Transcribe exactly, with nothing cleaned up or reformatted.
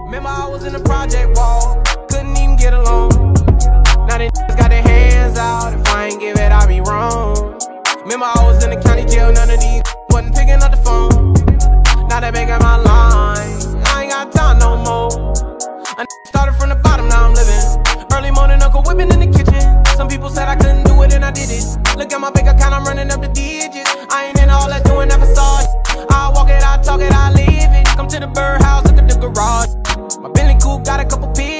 Remember I was in the project wall, couldn't even get along. Now they got their hands out, if I ain't give it, I be wrong. Remember I was in the county jail, none of these wasn't picking up the phone. Now they making my line, I ain't got time no more. I started from the bottom, now I'm living. Early morning, Uncle whipping in the kitchen. Some people said I couldn't do it and I did it. Look at my bank account, I'm running up the digits. I ain't in all that doing that facade. I walk it, I talk it, I live it. Come to the birdhouse, look at the garage. My Bentley coupe got a couple pills.